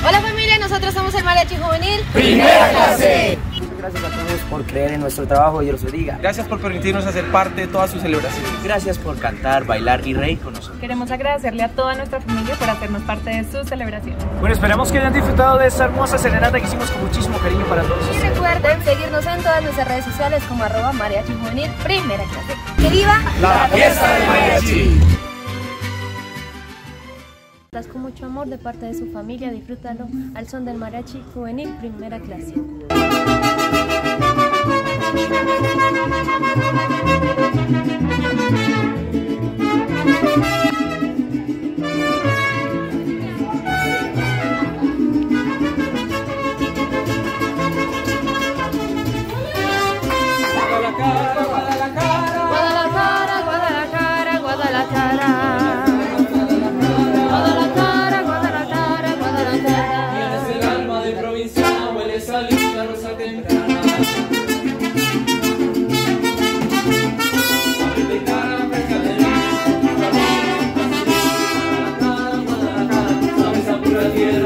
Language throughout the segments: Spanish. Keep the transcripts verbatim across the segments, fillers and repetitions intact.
Hola familia, nosotros somos el Mariachi Juvenil Primera Clase. Muchas gracias a todos por creer en nuestro trabajo, Dios los bendiga. Gracias por permitirnos hacer parte de todas sus celebraciones. Gracias por cantar, bailar y reír con nosotros. Queremos agradecerle a toda nuestra familia por hacernos parte de sus celebraciones. Bueno, esperamos que hayan disfrutado de esta hermosa serenata que hicimos con muchísimo cariño para todos. Y recuerden seguirnos en todas nuestras redes sociales como arroba Mariachi Juvenil Primera Clase. ¡Que viva la fiesta del mariachi! Con mucho amor de parte de su familia, disfrútalo al son del Mariachi Juvenil Primera Clase. Guadalajara, Guadalajara, Guadalajara, Guadalajara, Guadalajara. Salida rosa temprana. De cara fresca de sabes a pura tierra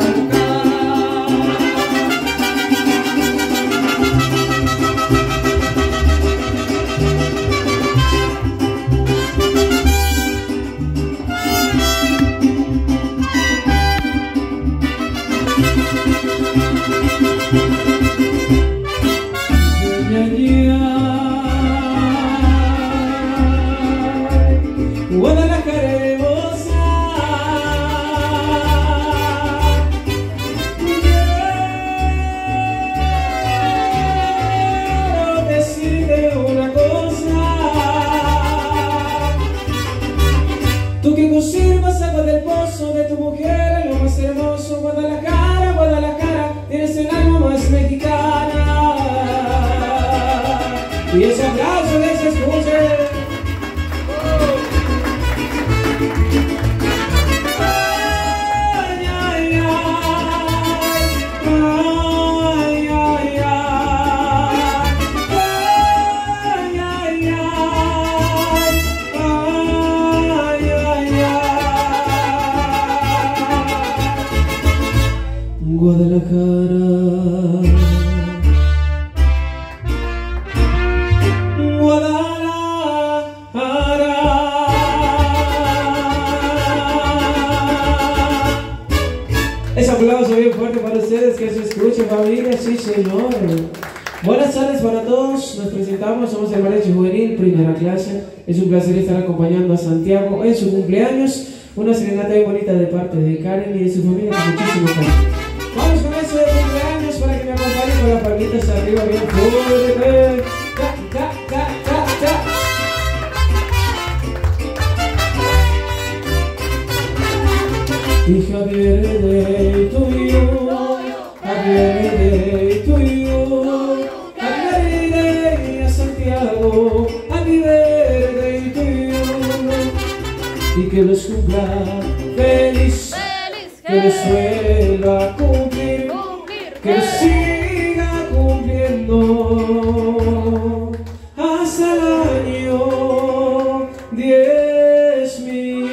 Guadalajara hermosa, quiero decirte una cosa. Tú que conservas agua del pozo de tu mujer, lo más hermoso. Guadalajara, Guadalajara, tienes el alma más mexicana. Y ese aplauso que se escuche. Guadalajara, Guadalajara. Ese aplauso bien fuerte para ustedes, que se escuche familia, sí señor. Buenas tardes para todos, nos presentamos, somos el Mariachi Juvenil Primera Clase. Es un placer estar acompañando a Santiago en su cumpleaños. Una serenata muy bonita de parte de Karen y de su familia con muchísimo cariño. Vamos con eso de cumpleaños para que me acompañen con las palmitas arriba bien fuerte. Ta, ta, ta, ta, ta. Y Javier de tuyo, Javier de tuyo, Javier de Santiago, Javier de tuyo. Y que los cumpla feliz, que los vuelva a cumplir, que los siga cumpliendo hasta el año diez mil.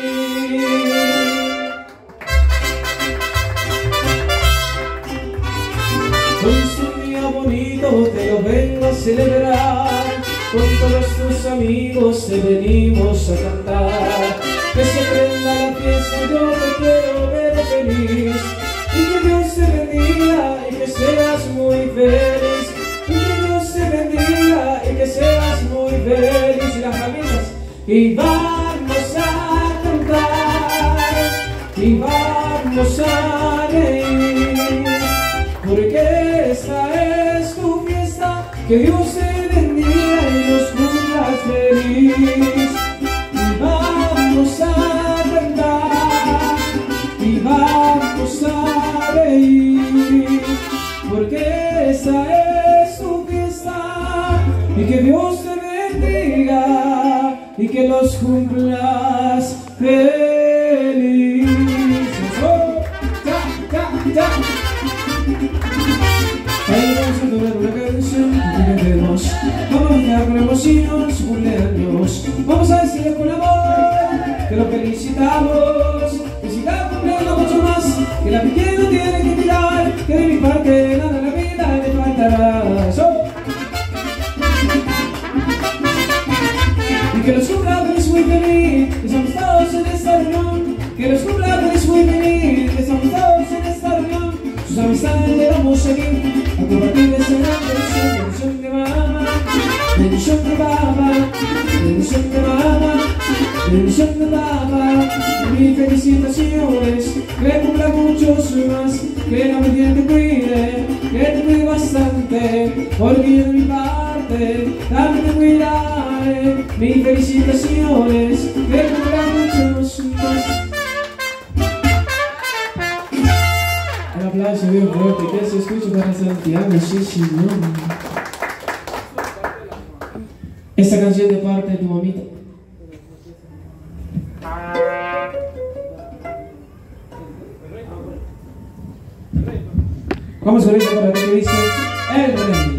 Hoy es un día bonito, te lo vengo a celebrar, con todos tus amigos te venimos a cantar. Que se prenda la fiesta, yo te quiero ver feliz. Y que Dios te bendiga y que seas muy feliz. Y que Dios te bendiga y que seas muy feliz. Y las familias, y vamos a cantar, y vamos a reír, porque esta es tu fiesta. Que Dios te bendiga y los cumplas feliz. Vamos a cantar y vamos a reír, porque esa es tu fiesta. Y que Dios te bendiga y que los cumplas feliz. Oh, ta, ta, ta. Ahí vamos a tocar una canción que queremos. Vamos a cantar con emoción su cumpleaños. Vamos a decirle con amor que lo felicitamos, que siga cumpliendo mucho más, que la pequeña tiene que tirar. instante vamos aquí a compartir esta gran bendición, bendición de mamá, bendición de mamá, bendición de mamá, bendición de mamá. Mis felicitaciones, que cumpla muchos más, que la Virgen te cuide, que te cuide bastante, porque yo de mi parte también te cuidaré. Mis felicitaciones, que cumpla muchos más. Un aplauso bien fuerte, que se escuche para Santiago, sí, señor. Esta canción de parte de tu mamita. Vamos con esto para que te dice el rey.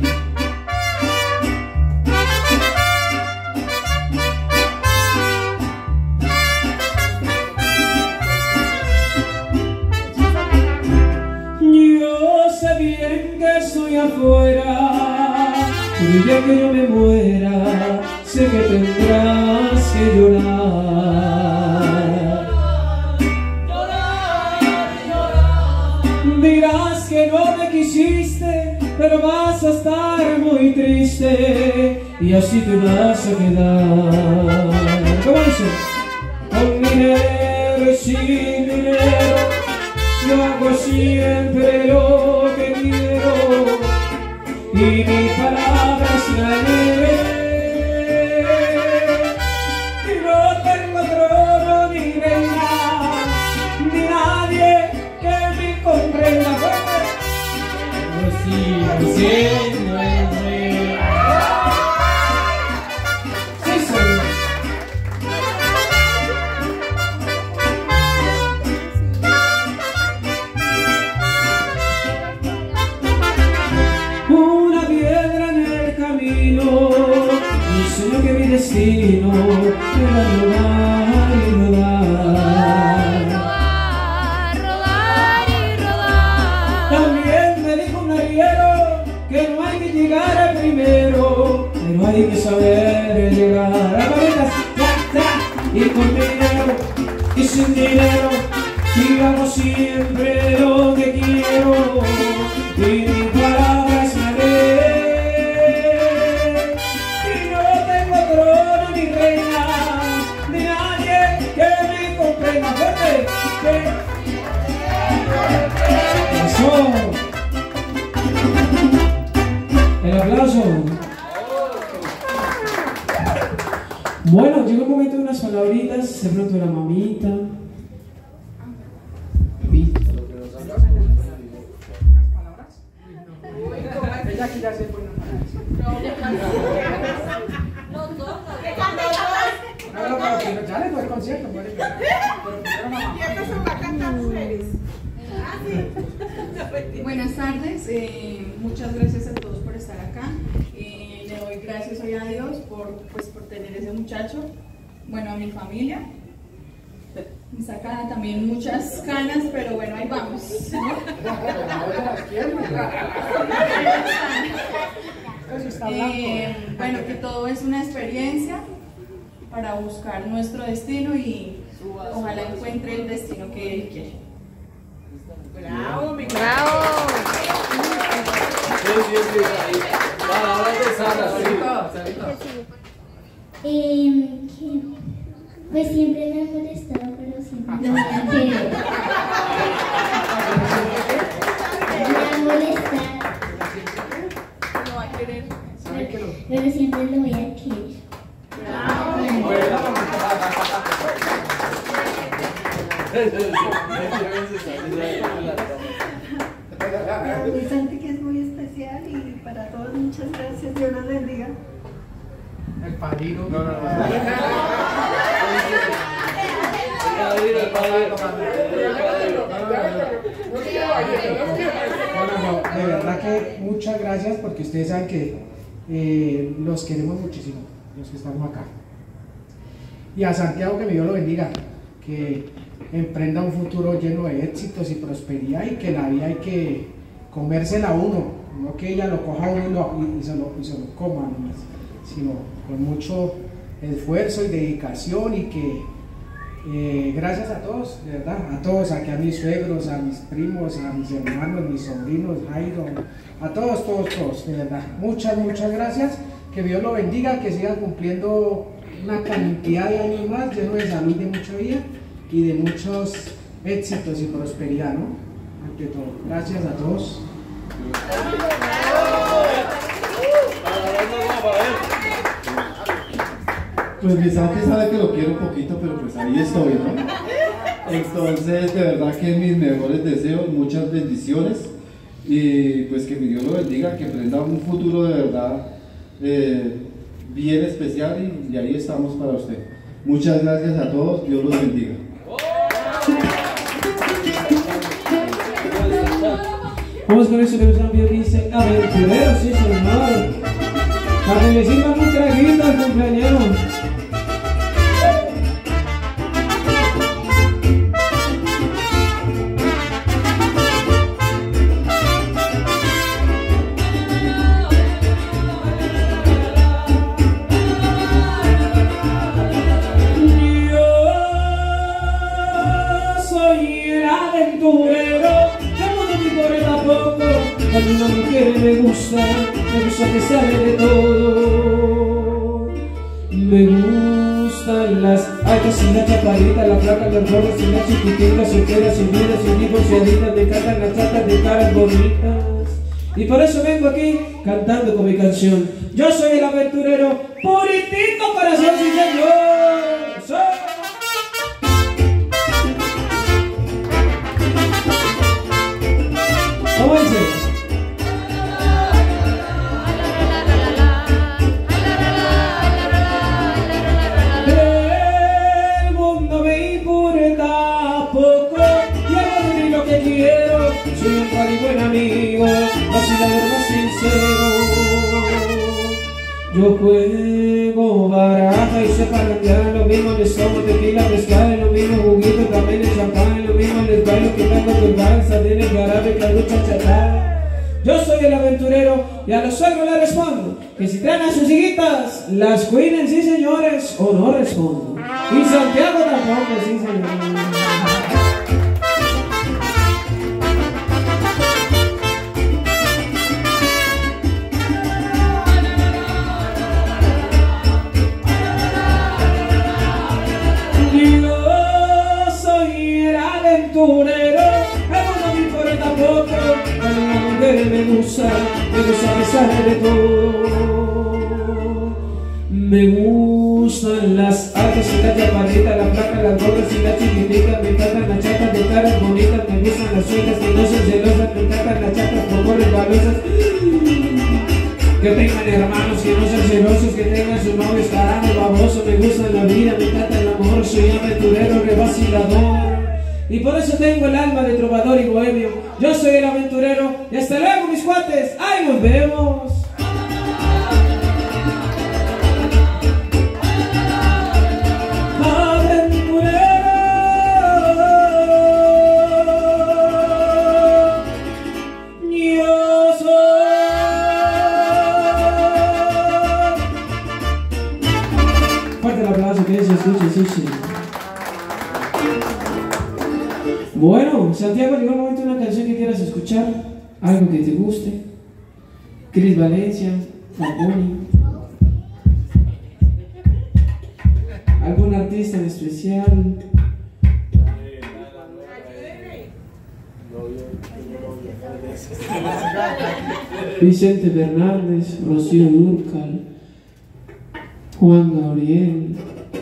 Yo sé bien que estoy afuera, y el día que yo me muera, sé que tendrás que llorar. Dirás que no me quisiste, pero vas a estar muy triste y así te vas a quedar. ¿Cómo dice? Con dinero y sin dinero, yo hago siempre lo que quiero y mi palabra es la ley. Y no tengo trono ni reina, ni nadie que me comprenda. Sigo siendo el rey. Sí, señor. Una piedra en el camino, y sueño que mi destino era rodar y rodar. Que no hay que llegar primero, pero hay que saber llegar. Las paletas, ta, ta, y con dinero y sin dinero, y hago siempre lo que quiero, y mi palabra es la ley. Y no tengo trono ni reina, ni nadie que me comprenda. Fuerte, eso. El aplauso. Bueno, llegó un momento de unas palabritas, de pronto de la mamita. Ella aquí ya se pone ya le doy el concierto. Buenas tardes, eh, muchas gracias a todos por estar acá. Eh, le doy gracias hoy a Dios por, pues, por tener ese muchacho, bueno, a mi familia. Me saca también muchas canas, pero bueno, ahí vamos, ¿no? eh, bueno, que todo es una experiencia para buscar nuestro destino y ojalá encuentre el destino que él quiere. Bravo, mi bravo. Sí, sí, sí, ahí. Ahora te Sara, Eh, que, pues siempre me ha molestado, pero siempre lo voy a querer. Me va a molestar. No va a querer. Pero, pero siempre lo voy a querer. Santi, que es muy especial y para todos muchas gracias, Dios los bendiga. El padrino. No, no, no. De verdad que muchas gracias porque ustedes saben que eh, los queremos muchísimo, los que estamos acá. Y a Santiago que mi Dios lo bendiga, que emprenda un futuro lleno de éxitos y prosperidad y que la vida hay que comérsela a uno, no que ella lo coja a uno y, lo, y, y, se, lo, y se lo coma nomás, sino con mucho esfuerzo y dedicación y que Eh, gracias a todos, de verdad, a todos, aquí a mis suegros, a mis primos, a mis hermanos, mis sobrinos, Jairo, a todos, todos, todos, de verdad. Muchas, muchas gracias. Que Dios lo bendiga, que sigan cumpliendo una cantidad de años más, lleno de salud, de mucho vida y de muchos éxitos y prosperidad, ¿no? Ante todo. Gracias a todos. Pues mi Santi sabe que lo quiero un poquito, pero pues ahí estoy, ¿no? Entonces, de verdad que mis mejores deseos, muchas bendiciones y pues que mi Dios lo bendiga, que prenda un futuro de verdad eh, bien especial y, y ahí estamos para usted. Muchas gracias a todos, Dios los bendiga. Vamos con eso que el cambio dice aventurero, sí señor. Para que le sirvan un traguito al cumpleañero. Cuando una mujer me gusta, me gusta que sale de todo. Me gustan las altas y las chaparritas, las flacas, las gordas y las chiquititas, solteras, sin vida, sin divorciaditas. Me encantan las chatas de caras bonitas. Y por eso vengo aquí cantando con mi canción. Yo soy el aventurero, puritito corazón, sí señor. Soy... ¿Cómo dice? Yo juego baraja y sé parrandear, lo mismo les tomo tequila, mezcal, lo mismo juguito, también el champán, lo mismo les bailo quitando tu balsa, tiene jarabe, caldo, chachachá. Yo soy el aventurero y a los suegros les respondo que si traen a sus higuitas, las cuiden, sí señores, o no respondo. Y Santiago tampoco, sí señores. Me gusta, me gusta que sale de todo. Me gustan las altas y las chaparritas, las flacas, las gordas y las chiquititas. Me encantan las chatas de caras bonitas, me gustan las sueltas que no son celosas. Me encantan las chatas poco resbalosas, que tengan hermanos, que no sean celosos, que tengan sus novios caranos babosos. Me gusta la vida, me encanta el amor, soy aventurero, revacilador. Y por eso tengo el alma de trovador y bohemio. Yo soy el aventurero y hasta luego mis cuates. ¡Ahí nos vemos! Aventurero, yo soy. Fuerte el aplauso, que se escuche, sí, sí. Bueno, Santiago, llegó el momento de una canción que quieras escuchar, algo que te guste. Cris Valencia, Faboni, algún artista en especial. Vicente Fernández, Rocío Dúrcal, Juan Gabriel.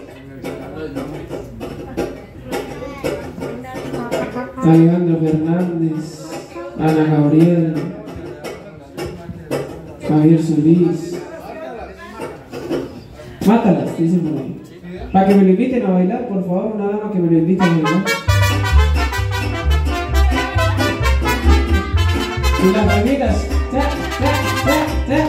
Alejandro Fernández, Ana Gabriel, Javier Solís. Mátalas, dicen por ahí. Para que me lo inviten a bailar, por favor, una dama que me lo invite a bailar. Y las amigas, cha, cha, cha,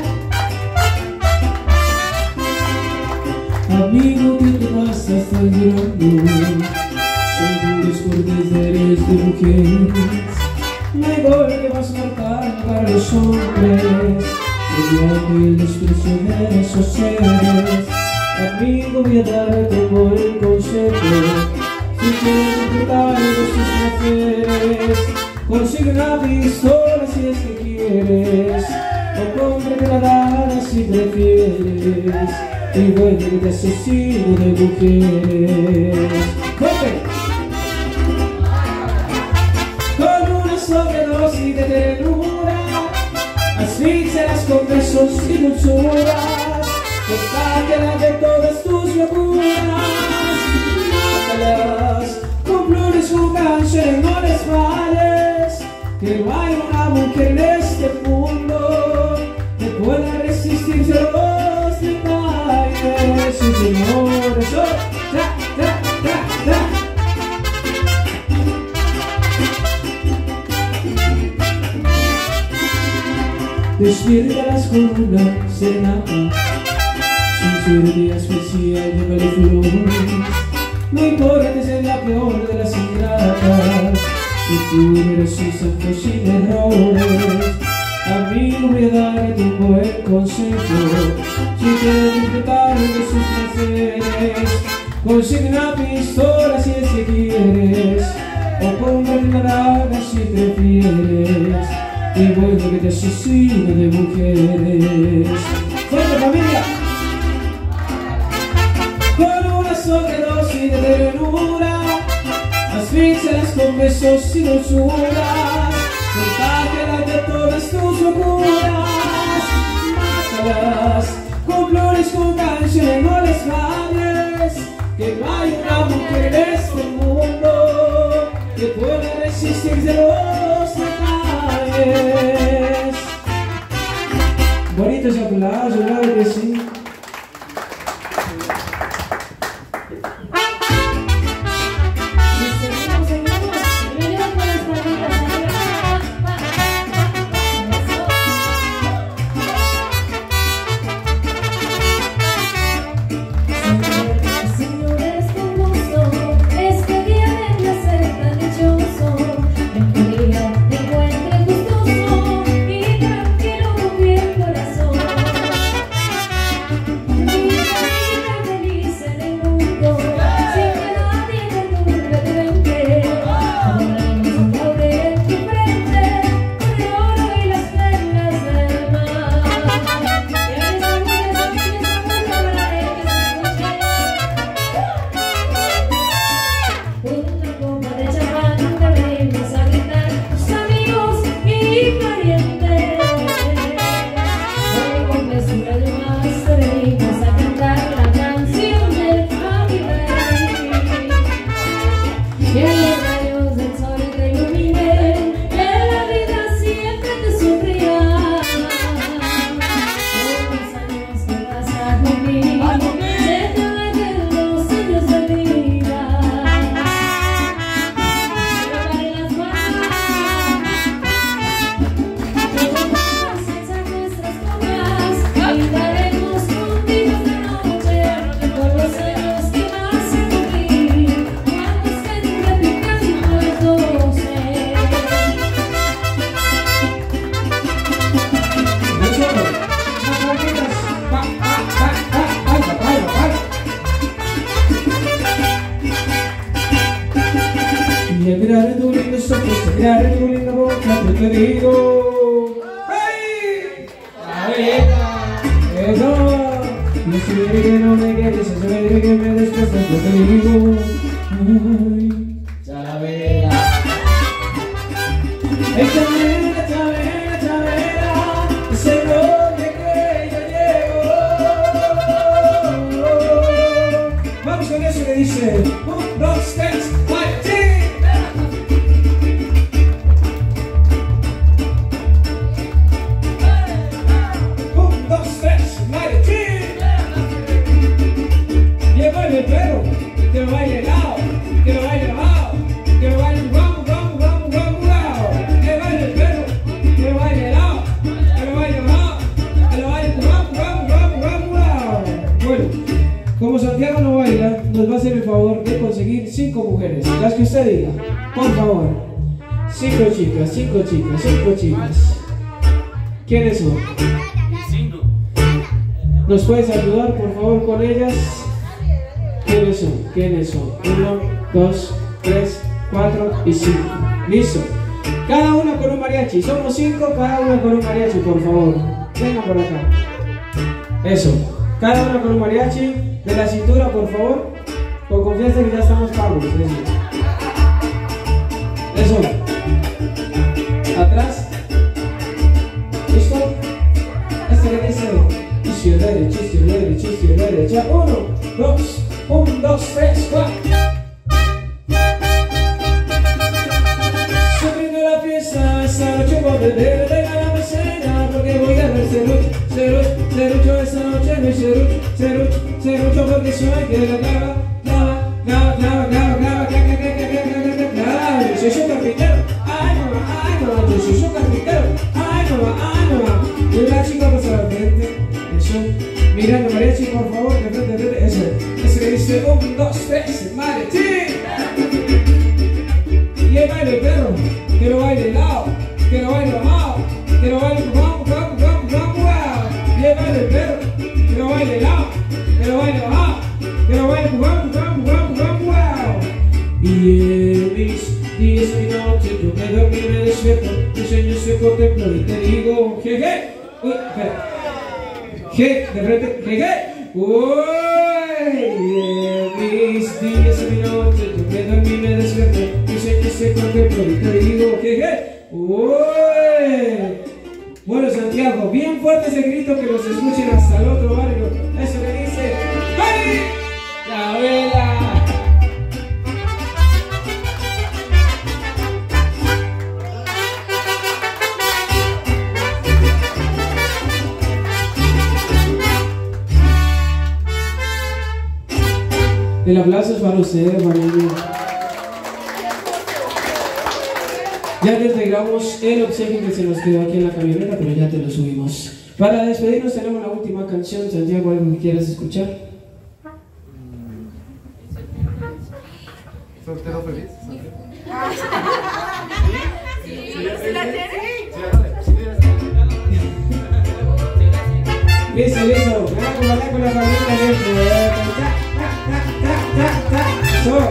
cha. Amigo, ¿qué te pasa? Estás llorando. Seguros por desdenes de mujeres, mejor que vas a matar para los hombres, odiando el desprecio de esos seres. Amigo, voy a dar como el consejo, si quieres disfrutar de sus placeres, consigue una pistola si es que quieres, o cómprate la daga si prefieres, y vuélvete asesino de mujeres. ¡Corte! Con una sobredosis de ternura, asfixiarás con besos y dulzuras, contágelas de todas tus locuras, mátalas con flores, con canciones, no les falles, que no hay una mujer en este mundo que pueda resistirse a los detalles. Sí, señores, oh, tra, tra, tra, tra. Despiertas con una serenata, sin ser día especial de caleflor. No importa que sea la peor de las ingratas, que tú eres un santo sin errores. Amigo, voy a darte un buen consejo, si quieres disfrutar de sus placeres, consigue una pistola si es que quieres, o compra una daga si prefieres, y vuélvete asesino de mujeres. ¡Fuerte, familia! Con una sobredosis de ternura, asfixialas con besos y dulzuras, contágelas de todas tus locuras, mátalas con flores, con canciones, no les falles, que no hay una mujer en este mundo que pueda resistirse los detalles. Bonito ese aplauso, claro que sí. Y al mirar tu lindo ojos, al mirar tu linda boca, yo te digo ¡hey! ¡Ahí! ¡Eso! Y si me que no me quieres, si me que me desprecias, yo te digo ¡ay! ¡Chavera! ¡Ey, Chavera, Chavera, Chavera! ¡Ese nombre que yo llevo! Vamos con eso que dice un, dos, tres, cuatro, sí. El perro, que lo baile helado, que lo baile bajado, que lo baile vamos, vamos, vamos, vamos, vamos, que baile el perro, que lo baile helado, que lo baile bajado, que lo baile vamos, vamos, vamos, vamos, vamos. Bueno, como Santiago no baila, nos va a hacer el favor de conseguir cinco mujeres, las que usted diga, por favor. Cinco chicas, cinco chicas, cinco chicas. ¿Quiénes son? Cinco. ¿Nos puedes ayudar, por favor, con ellas? ¿Quiénes son? ¿Quiénes son? Uno, dos, tres, cuatro y cinco. Listo. Cada uno con un mariachi. Somos cinco, cada uno con un mariachi, por favor. Vengan por acá. Eso. Cada uno con un mariachi. De la cintura, por favor. Con confianza que ya estamos pagos. Eso. Eso. Atrás. ¿Listo? Este que dice izquierda, derecha, izquierda, derecha, izquierda, derecha. Uno, dos, un, dos, tres, cuatro. Subiendo la fiesta, esta noche voy a beber de la cena, porque voy a ver cerucho, cerucho, cerucho esta noche, no hay cerucho, cerucho, cerucho, porque soy que la clava, clava, clava, clava, clava, clava, clava, clava, clava, clava, clava. Yo soy su carpintero, ay no, ay no, yo soy su carpintero, ay no, ay no. Y la chica pasa al frente, eso, mirando mariachi, por favor, de frente, de frente, eso, eso que dice un, dos, tres, mariachi. Y el baile perro, que lo baile lado, que lo baile bajado, que lo baile guapo, guapo, guapo, guapo, guapo. Y el baile perro, que lo baile lado, que lo baile bajado, que lo baile guapo, guapo, guapo, guapo, guapo. Y en mis días y noches yo me duermo y me despierto, mis sueños se contemplo y te digo, jeje, uy, espera, je, de frente, jeje, uy, en mis días y noches yo me duermo y me despierto, mis sueños se contemplo y te digo, jeje, uy. Bueno, Santiago, bien fuerte ese grito que los escuchen hasta el otro barrio, eso que dice, ¡ay! La vela. El aplauso es para ustedes, hermano. Ya les entregamos el obsequio que se nos quedó aquí en la camioneta, pero ya te lo subimos. Para despedirnos tenemos la última canción. Santiago, ¿algo que quieras escuchar? ¿Soltero feliz? Listo, listo. Vamos a con la familia. So.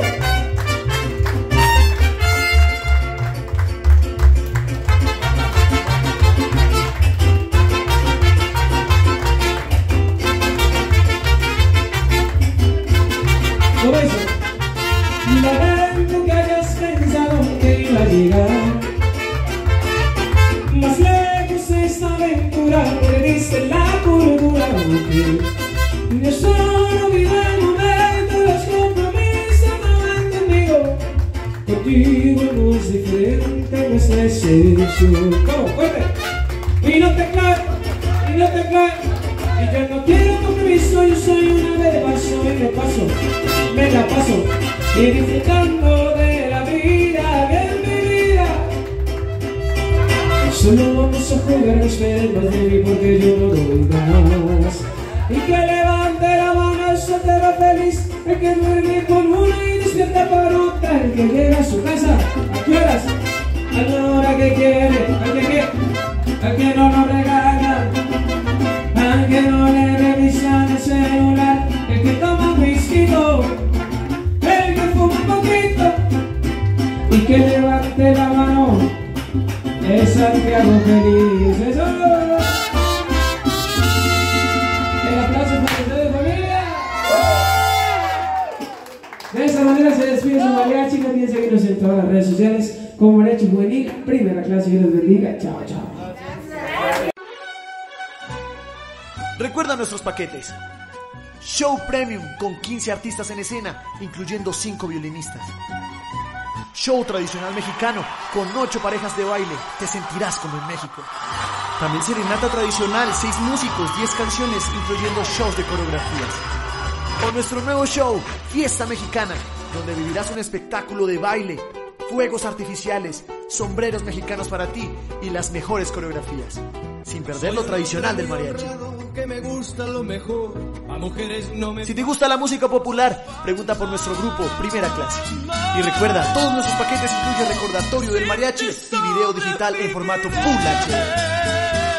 ¿Cómo es? Lamento que hayas pensado que iba a llegar más lejos de esta aventura, perdiste la cordura, mujer. Yo solo vivo el momento, los compromisos no han entendido. Contigo no es diferente nuestra seducción. ¿Cómo? ¡Fuerte! Y no te claro, y no te claro. Y yo no quiero compromiso, yo soy una vez de paso y me paso, me la paso. Y disfrutando de la vida, bien mi vida. Solo vamos a jugar, no esperen más de mí porque yo no doy más. Y que levante la mano el soltero feliz, el que duerme con una y despierta por otra, el que llega a su casa, ¿a qué horas? A la hora que quiere, al que quiere, al que no nos regala, al que no le revisan el celular, el que toma whisky, el que fuma un poquito, y que levante la mano es Santiago feliz. ¡Eso! El aplauso para ustedes, familia. De esta manera se despide su mariachi. No olviden seguirnos en todas las redes sociales como Mariachi Juvenil, primera clase. Que los bendiga. Chao, chao. Recuerda nuestros paquetes. Show Premium con quince artistas en escena, incluyendo cinco violinistas. Show tradicional mexicano con ocho parejas de baile, te sentirás como en México. También serenata tradicional, seis músicos, diez canciones, incluyendo shows de coreografías. O nuestro nuevo show, Fiesta Mexicana, donde vivirás un espectáculo de baile, fuegos artificiales, sombreros mexicanos para ti y las mejores coreografías, sin perder lo tradicional del mariachi. Si te gusta la música popular, pregunta por nuestro grupo Primera Clase. Y recuerda, todos nuestros paquetes incluyen recordatorio del mariachi y video digital en formato Full H D.